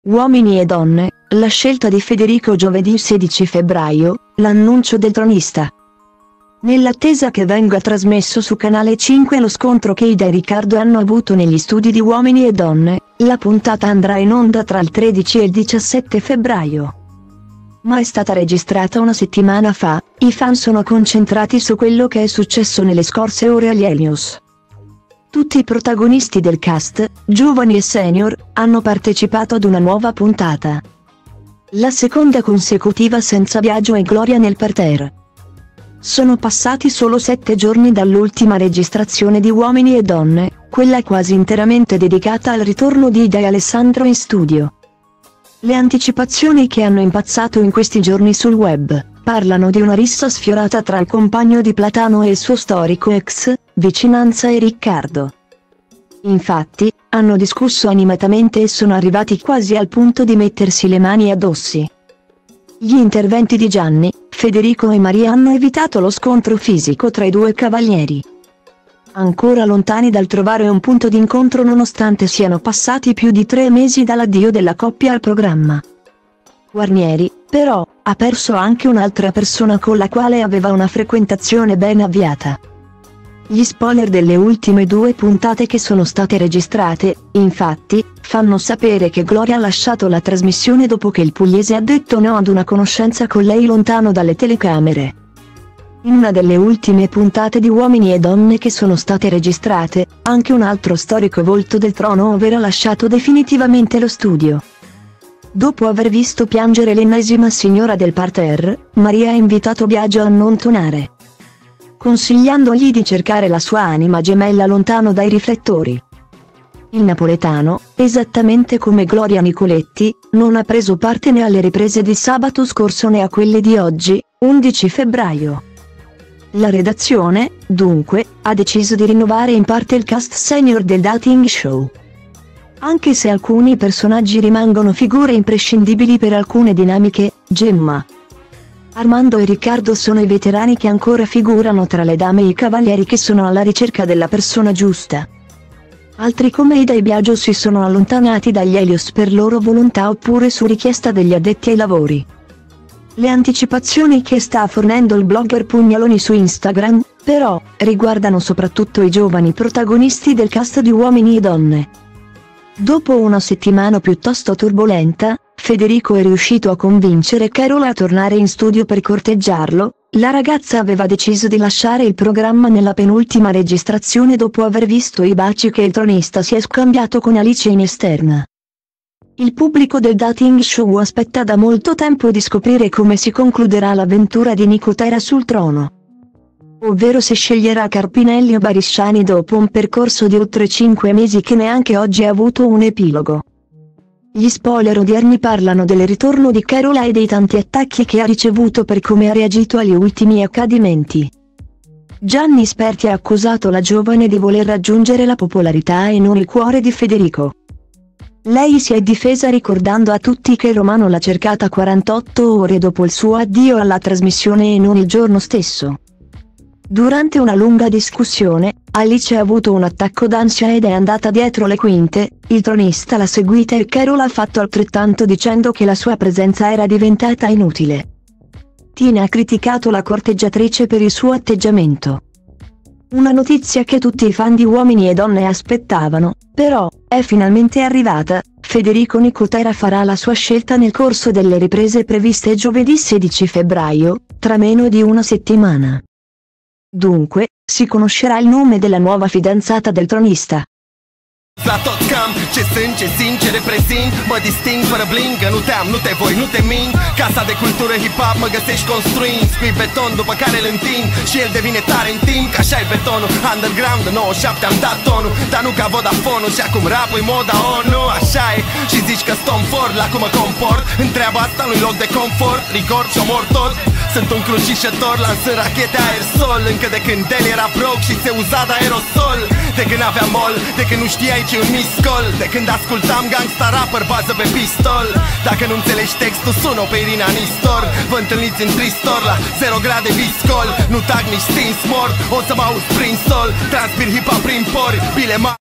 Uomini e donne, la scelta di Federico giovedì 16 febbraio, l'annuncio del tronista. Nell'attesa che venga trasmesso su Canale 5 lo scontro che Ida e Riccardo hanno avuto negli studi di Uomini e Donne, la puntata andrà in onda tra il 13 e il 17 febbraio. Ma è stata registrata una settimana fa, i fan sono concentrati su quello che è successo nelle scorse ore agli Helios. Tutti i protagonisti del cast, giovani e senior, hanno partecipato ad una nuova puntata. La seconda consecutiva senza Biagio e Gloria nel parterre. Sono passati solo 7 giorni dall'ultima registrazione di Uomini e Donne, quella quasi interamente dedicata al ritorno di Ida e Alessandro in studio. Le anticipazioni che hanno impazzato in questi giorni sul web parlano di una rissa sfiorata tra il compagno di Platano e il suo storico ex, Vicinanza e Riccardo. Infatti, hanno discusso animatamente e sono arrivati quasi al punto di mettersi le mani addosso. Gli interventi di Gianni, Federico e Maria hanno evitato lo scontro fisico tra i due cavalieri. Ancora lontani dal trovare un punto d'incontro nonostante siano passati più di 3 mesi dall'addio della coppia al programma. Guarnieri, però, ha perso anche un'altra persona con la quale aveva una frequentazione ben avviata. Gli spoiler delle ultime 2 puntate che sono state registrate, infatti, fanno sapere che Gloria ha lasciato la trasmissione dopo che il pugliese ha detto no ad una conoscenza con lei lontano dalle telecamere. In una delle ultime puntate di Uomini e Donne che sono state registrate, anche un altro storico volto del trono over ha lasciato definitivamente lo studio. Dopo aver visto piangere l'ennesima signora del parterre, Maria ha invitato Biagio a non tonare, consigliandogli di cercare la sua anima gemella lontano dai riflettori. Il napoletano, esattamente come Gloria Nicoletti, non ha preso parte né alle riprese di sabato scorso né a quelle di oggi, 11 febbraio. La redazione, dunque, ha deciso di rinnovare in parte il cast senior del dating show. Anche se alcuni personaggi rimangono figure imprescindibili per alcune dinamiche, Gemma, Armando e Riccardo sono i veterani che ancora figurano tra le dame e i cavalieri che sono alla ricerca della persona giusta. Altri come Ida e Biagio si sono allontanati dagli Helios per loro volontà oppure su richiesta degli addetti ai lavori. Le anticipazioni che sta fornendo il blogger Pugnaloni su Instagram, però, riguardano soprattutto i giovani protagonisti del cast di Uomini e Donne. Dopo una settimana piuttosto turbolenta, Federico è riuscito a convincere Carola a tornare in studio per corteggiarlo. La ragazza aveva deciso di lasciare il programma nella penultima registrazione dopo aver visto i baci che il tronista si è scambiato con Alice in esterna. Il pubblico del dating show aspetta da molto tempo di scoprire come si concluderà l'avventura di Nicotera sul trono. Ovvero se sceglierà Carpinelli o Barisciani dopo un percorso di oltre 5 mesi che neanche oggi ha avuto un epilogo. Gli spoiler odierni parlano del ritorno di Carola e dei tanti attacchi che ha ricevuto per come ha reagito agli ultimi accadimenti. Gianni Sperti ha accusato la giovane di voler raggiungere la popolarità e non il cuore di Federico. Lei si è difesa ricordando a tutti che Romano l'ha cercata 48 ore dopo il suo addio alla trasmissione e non il giorno stesso. Durante una lunga discussione, Alice ha avuto un attacco d'ansia ed è andata dietro le quinte, il tronista l'ha seguita e Carola ha fatto altrettanto dicendo che la sua presenza era diventata inutile. Tina ha criticato la corteggiatrice per il suo atteggiamento. Una notizia che tutti i fan di Uomini e Donne aspettavano, però, è finalmente arrivata. Federico Nicotera farà la sua scelta nel corso delle riprese previste giovedì 16 febbraio, tra meno di una settimana. Dunque, si conoscerà il nome della nuova fidanzata del tronista. La tot cam, ce sunt, ce simt, ce reprezint. Mă disting fără bling, că nu te am, nu te voi, nu te mint. Casa de cultură hip-hop mă găsești construind. Scui beton după care îl întind și el devine tare în timp. Că așa e betonul, underground, de 97 am dat tonul. Dar nu ca Vodafone-ul și acum rap-ul moda, oh nu, așa e. Și zici că stom fort, la cum mă comport. În treaba asta nu-i loc de confort, record și omor tot. Sunt un crucișător, lansând rachete aerosol. Încă de când el era broke și se uza de aerosol. De când aveam mol, de când nu știai ce un miscol. De când ascultam gangsta rapper bază pe pistol. Dacă nu înțelegi textul, sună pe Irina Nistor. Vă întâlniți în Tristor la 0 grade viscol. Nu tag nici stins mort, o să mă auzi prin sol. Transpir hip-hop prin pori, bile